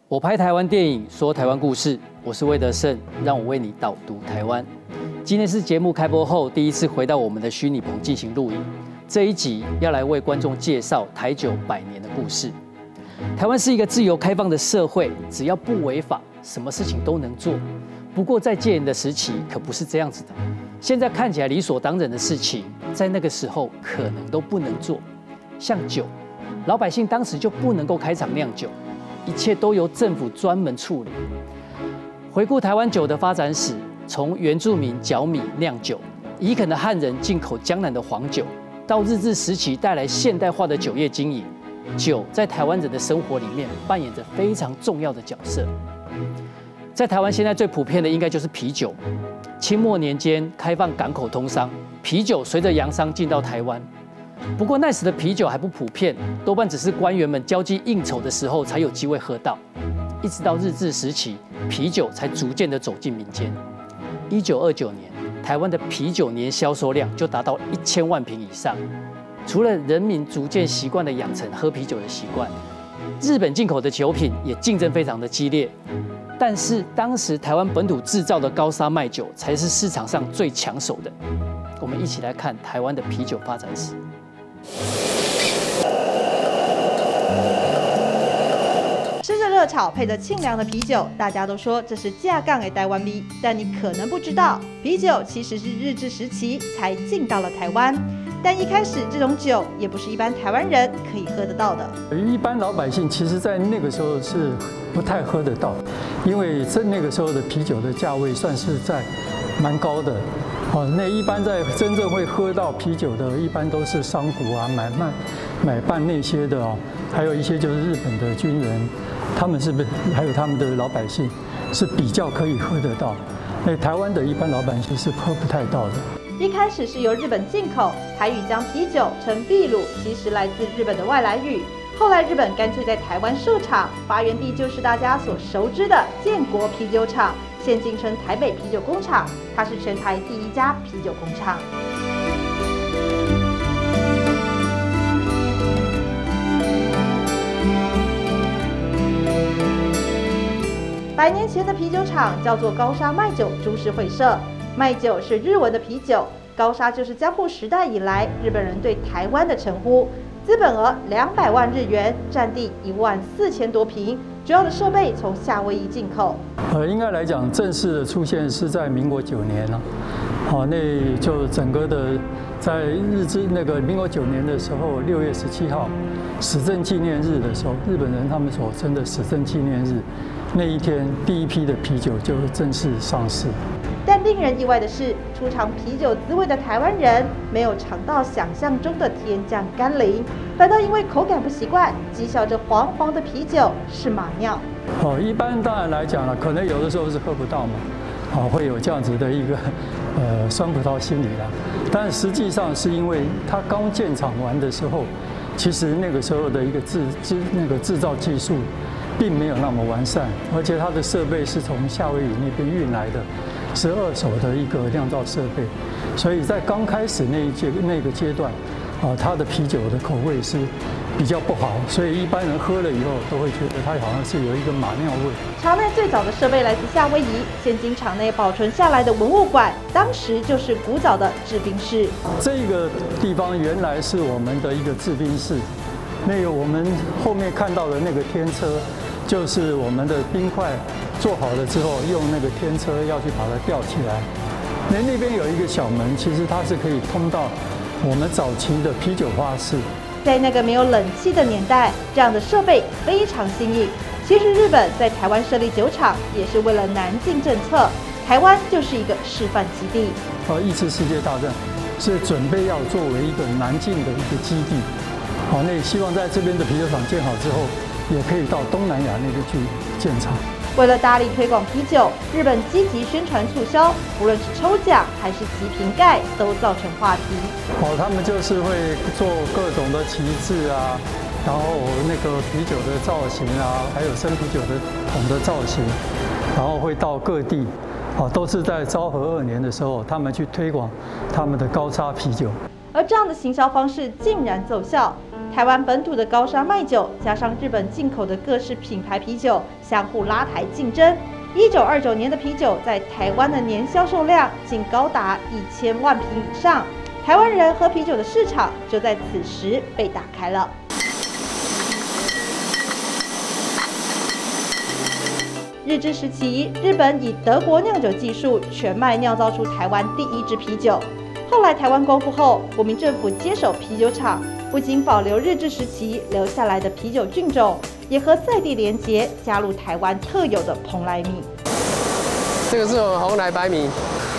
我拍台湾电影，说台湾故事，我是魏德胜，让我为你导读台湾。今天是节目开播后第一次回到我们的虚拟棚进行录影。这一集要来为观众介绍台酒100年的故事。台湾是一个自由开放的社会，只要不违法，什么事情都能做。不过在戒严的时期可不是这样子的。现在看起来理所当然的事情，在那个时候可能都不能做。像酒，老百姓当时就不能够开厂酿酒。一切都由政府专门处理。回顾台湾酒的发展史，从原住民嚼米酿酒，移垦的汉人进口江南的黄酒，到日治时期带来现代化的酒业经营，酒在台湾人的生活里面扮演着非常重要的角色。在台湾现在最普遍的应该就是啤酒。清末年间开放港口通商，啤酒随着洋商进到台湾。不过那时的啤酒还不普遍，多半只是官员们交际应酬的时候才有机会喝到。一直到日治时期，啤酒才逐渐的走进民间。1929年，台湾的啤酒年销售量就达到1000万瓶以上。除了人民逐渐习惯的养成喝啤酒的习惯，日本进口的酒品也竞争非常的激烈。但是当时台湾本土制造的高沙麦酒才是市场上最抢手的。我们一起来看台湾的啤酒发展史。 吃着热炒，配着清凉的啤酒，大家都说这是架杠的台湾味。但你可能不知道，啤酒其实是日治时期才进到了台湾。但一开始这种酒也不是一般台湾人可以喝得到的。 一般老百姓其实在那个时候是不太喝得到，因为那个时候的啤酒的价位算是在蛮高的。那一般在真正会喝到啤酒的，一般都是商贾啊、买办那些的哦，还有一些就是日本的军人，他们是不是还有他们的老百姓是比较可以喝得到？那台湾的一般老百姓是喝不太到的。 一开始是由日本进口，台语将啤酒称秘鲁，其实来自日本的外来语。后来日本干脆在台湾设厂，发源地就是大家所熟知的建国啤酒厂。现今称台北啤酒工厂，它是全台第1家啤酒工厂。100年前的啤酒厂叫做高沙麦酒株式会社，麦酒是日文的啤酒，高沙就是江户时代以来日本人对台湾的称呼。资本额200万日元，占地14000多坪，主要的设备从夏威夷进口。 应该来讲，正式的出现是在民国9年了。那就整个的在民国9年的时候，6月17号，始政纪念日的时候，日本人他们所称的始政纪念日，那一天第一批的啤酒就正式上市。 但令人意外的是，初尝啤酒滋味的台湾人没有尝到想象中的天降甘霖，反倒因为口感不习惯，讥笑这黄黄的啤酒是马尿。 一般当然来讲了，可能有的时候是喝不到嘛，会有这样子的一个酸葡萄心理啦。但实际上是因为它刚建厂完的时候，其实那个时候的一个制造技术并没有那么完善，而且它的设备是从夏威夷那边运来的，是2手的一个酿造设备，所以在刚开始那个阶段，它的啤酒的口味是比较不好，所以一般人喝了以后都会觉得它好像是有一个马尿味。 厂内最早的设备来自夏威夷，现今厂内保存下来的文物馆，当时就是古早的制冰室。 这个地方原来是我们的一个制冰室，那个我们后面看到的那个天车，就是我们的冰块做好了之后，用那个天车要去把它吊起来。那边有一个小门，其实它是可以通到我们早期的啤酒花室。 在那个没有冷气的年代，这样的设备非常新颖。其实日本在台湾设立酒厂也是为了南进政策，台湾就是一个示范基地。 2次世界大战是准备要作为一个南进的一个基地。那也希望在这边的啤酒厂建好之后，也可以到东南亚那边去建厂。 为了大力推广啤酒，日本积极宣传促销，无论是抽奖还是集瓶盖，都造成话题。 他们就是会做各种的旗帜啊，然后那个啤酒的造型啊，还有生啤酒的桶的造型，然后会到各地，都是在昭和2年的时候，他们去推广他们的高沙啤酒。 而这样的行销方式竟然奏效。 台湾本土的高沙麦酒加上日本进口的各式品牌啤酒，相互拉抬竞争。1929年的啤酒在台湾的年销售量竟高达1000万瓶以上，台湾人喝啤酒的市场就在此时被打开了。日治时期，日本以德国酿酒技术全麦酿造出台湾第一支啤酒。后来台湾光复后，国民政府接手啤酒厂，不仅保留日治时期留下来的啤酒菌种，也和在地连结，加入台湾特有的蓬莱米。 这个是我们红来白米。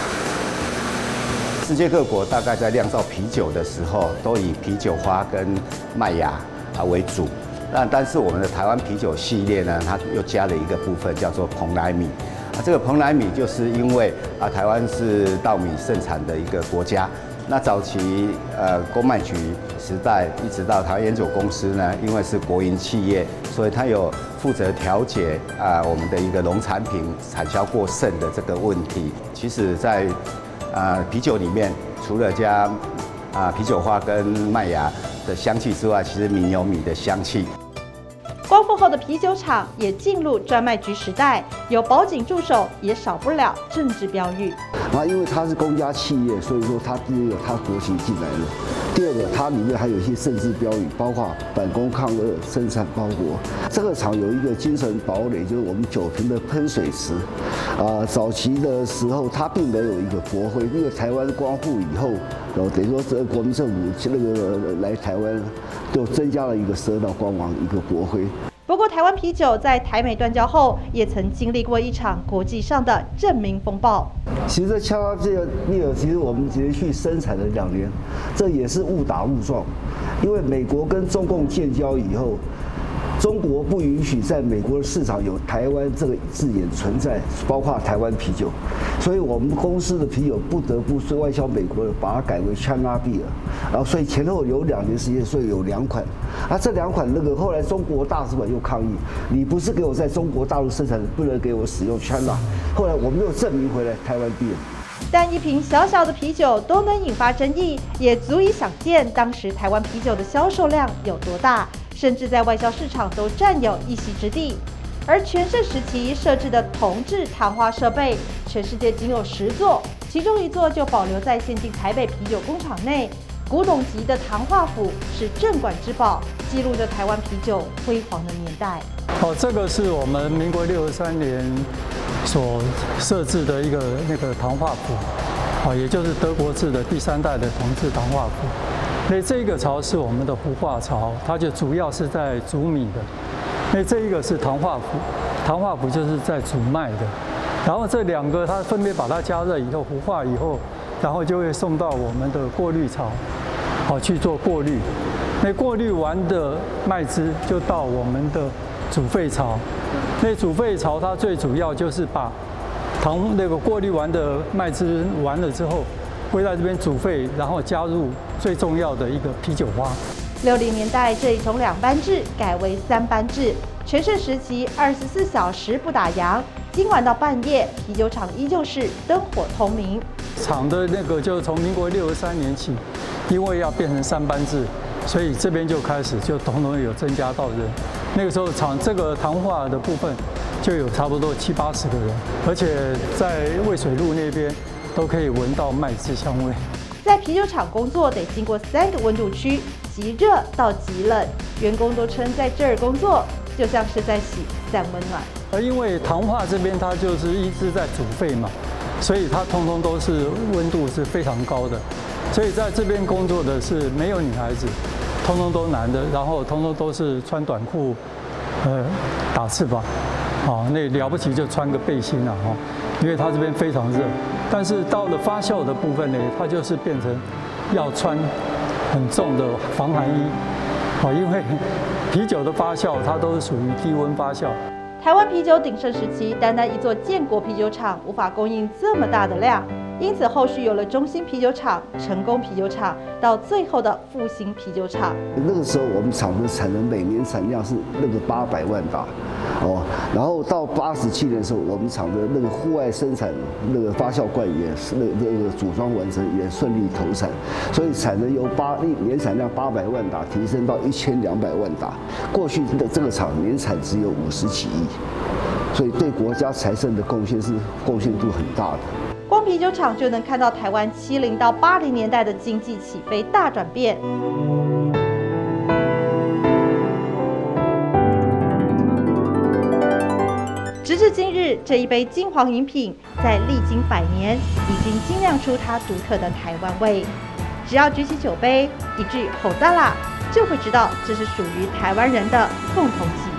世界各国大概在酿造啤酒的时候，都以啤酒花跟麦芽为主。但是我们的台湾啤酒系列呢，它又加了一个部分叫做蓬莱米。这个蓬莱米就是因为台湾是稻米盛产的一个国家。那早期公卖局时代，一直到台湾烟酒公司呢，因为是国营企业，所以它有负责调节我们的一个农产品产销过剩的这个问题。其实，在啤酒里面，除了加啤酒花跟麦芽的香气之外，其实米有米的香气。 光复后的啤酒厂也进入专卖局时代，有保警驻守，也少不了政治标语。 因为它是公家企业，所以说它第一个它国旗进来了，第二个它里面还有一些政治标语，包括反攻抗俄、生产包裹。这个厂有一个精神堡垒，就是我们酒瓶的喷水池。早期的时候它并没有一个国徽，因为台湾光复以后，等于说这国民政府那个来台湾，就增加了一个12道光芒一个国徽。 不过，台湾啤酒在台美断交后，也曾经历过一场国际上的正名风暴。 其实枪这个其实我们连续生产了2年，这也是误打误撞，因为美国跟中共建交以后，中国不允许在美国的市场有台湾这个字眼存在，包括台湾啤酒，所以我们公司的啤酒不得不是外销美国的，把它改为 China Beer， 然后所以前后有2年时间，所以有2款，这2款后来中国大使馆又抗议，你不是给我在中国大陆生产的，不能给我使用 China， 后来我们又证明回来台湾 Beer。 但一瓶小小的啤酒都能引发争议，也足以想见当时台湾啤酒的销售量有多大，甚至在外销市场都占有一席之地。而全盛时期设置的铜制糖化设备，全世界仅有10座，其中1座就保留在现今台北啤酒工厂内。古董级的糖化釜是镇馆之宝，记录着台湾啤酒辉煌的年代。 这个是我们民国63年所设置的一个糖化釜，也就是德国制的第3代的铜制糖化釜。那这个槽是我们的壶化槽，它就主要是在煮米的。那这一个是糖化釜，糖化釜就是在煮麦的。然后这2个它分别把它加热以后，壶化以后，然后就会送到我们的过滤槽，去做过滤。那过滤完的麦汁就到我们的煮沸槽。那煮沸槽它最主要就是把过滤完的麦汁完了之后，会在这边煮沸，然后加入最重要的一个啤酒花。 60年代，这里从2班制改为3班制，全盛时期24小时不打烊，今晚到半夜，啤酒厂依旧是灯火通明。 厂的就是从民国63年起，因为要变成3班制，所以这边就开始就统统有增加到人。那个时候厂这个糖化的部分就有差不多70-80个人，而且在渭水路那边都可以闻到麦汁香味。 在啤酒厂工作得经过3个温度区，极热到极冷，员工都称在这儿工作就像是在洗3温暖。 而因为糖化这边它就是一直在煮沸嘛，所以它通通都是温度是非常高的，所以在这边工作的是没有女孩子，通通都男的，然后通通都是穿短裤，打翅膀，那了不起就穿个背心啊，因为它这边非常热。但是到了发酵的部分呢，它就是变成要穿很重的防寒衣，因为啤酒的发酵它都是属于低温发酵。台湾啤酒鼎盛时期，单单一座建国啤酒厂无法供应这么大的量。 因此后续有了中兴啤酒厂、成功啤酒厂，到最后的复兴啤酒厂。 那个时候我们厂的产能每年产量是那个800万打，然后到87年的时候，我们厂的那个户外生产那个发酵罐也是那个组装完成，也顺利投产，所以产能由年产量800万打提升到1200万打。过去的这个厂年产只有50几亿，所以对国家财政的贡献度很大的。 光啤酒厂就能看到台湾70到80年代的经济起飞大转变。直至今日，这一杯金黄饮品在历经100年，已经精酿出它独特的台湾味。只要举起酒杯，一句吼大啦，就会知道这是属于台湾人的共同记忆。